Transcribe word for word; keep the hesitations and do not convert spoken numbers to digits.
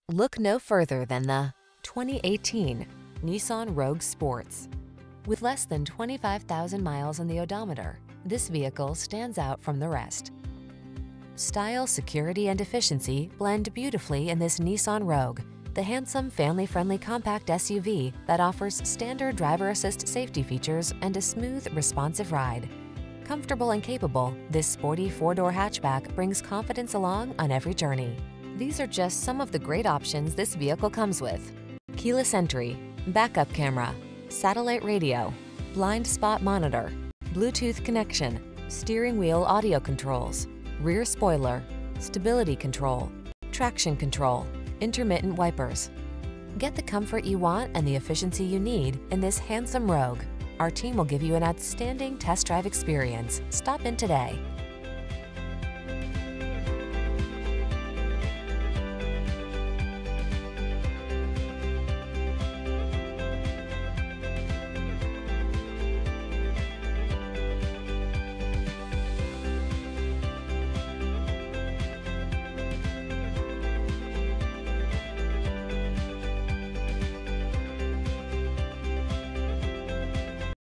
Look no further than the twenty eighteen Nissan Rogue Sports. With less than twenty-five thousand miles on the odometer, this vehicle stands out from the rest. Style, security, and efficiency blend beautifully in this Nissan Rogue, the handsome, family-friendly compact S U V that offers standard driver assist safety features and a smooth, responsive ride. Comfortable and capable, this sporty four-door hatchback brings confidence along on every journey. These are just some of the great options this vehicle comes with: keyless entry, backup camera, satellite radio, blind spot monitor, Bluetooth connection, steering wheel audio controls, rear spoiler, stability control, traction control, intermittent wipers. Get the comfort you want and the efficiency you need in this handsome Rogue. Our team will give you an outstanding test drive experience. Stop in today.